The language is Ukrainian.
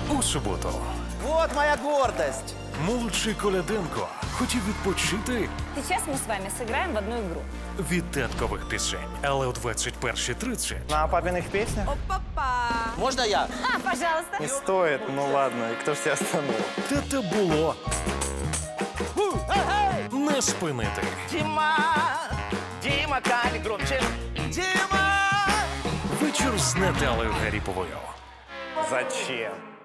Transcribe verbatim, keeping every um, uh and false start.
У суботу Вот моя гордость. молодший Коляденко хотів відпочити Сейчас мы с вами сыграем в одну игру. від таткових пісень, але о двадцять першій тридцять На папиных песнях? Опа-па! Можно я? А, пожалуйста. Не стоит, ну ладно, и кто ж тебя остановил? тата було не спинити. Дима, Дима, Кали громче. Дима! Вечір з Наталею Гаріповою. Зачем?